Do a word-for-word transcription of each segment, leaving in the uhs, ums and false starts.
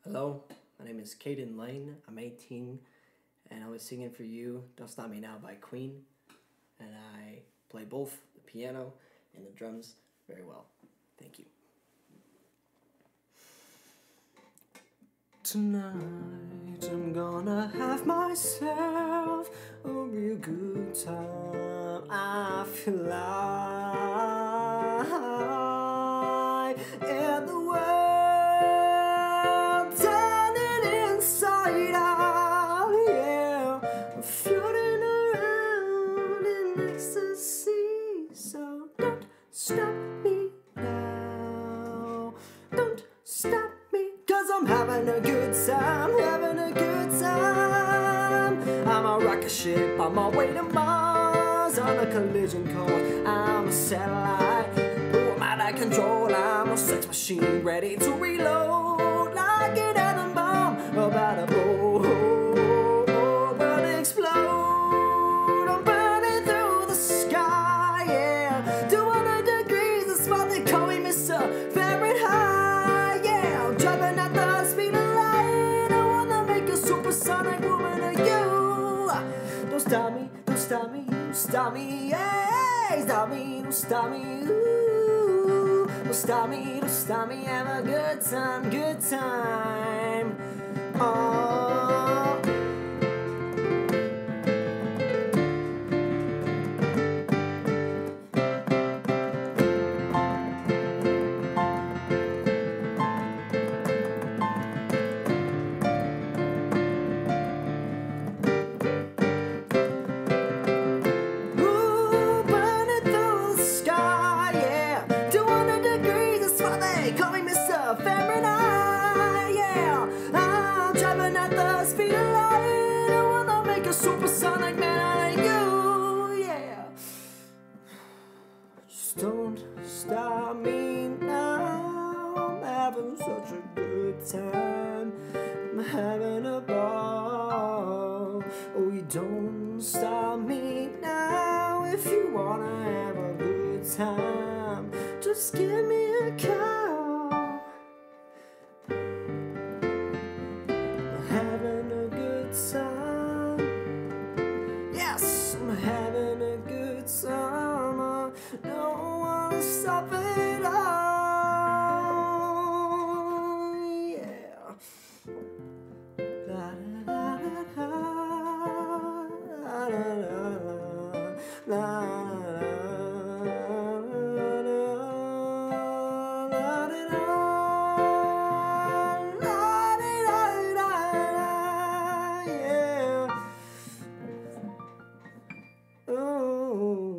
Hello, my name is Caiden Lane. I'm eighteen, and I was singing for you "Don't Stop Me Now" by Queen, and I play both the piano and the drums very well. Thank you. Tonight I'm gonna have myself a real good time. I feel like in the world turning inside out, yeah, I'm floating around in ecstasy. So don't stop me now, don't stop me, 'cause I'm having a good time, having a good time. I'm a rocket ship on my way to Mars, on a collision course. I'm a satellite, who am out of control? I'm a sex machine ready to reload, like an atom bomb about to blow, about to explode. I'm burning through the sky, yeah, two hundred degrees, that's why they call me Mister Fahrenheit, yeah. I'm driving at the speed of light, I wanna make a supersonic woman of you. Don't stop me, don't stop me, don't stop me, yeah, stop me, don't stop me, ooh. Don't stop me, don't stop me, have a good time, good time. Oh. Fahrenheit, yeah. I'm driving at the speed of light, I wanna make a supersonic man out of you, yeah. Just don't stop me now, I'm having such a good time, I'm having a ball. Oh, you don't stop me now, if you wanna have a good time, just give me a call. Having a good time, yes, I'm having a good time. I don't wanna stop it all, yeah. La da da da da da da da.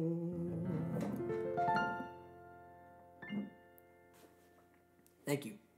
Thank you.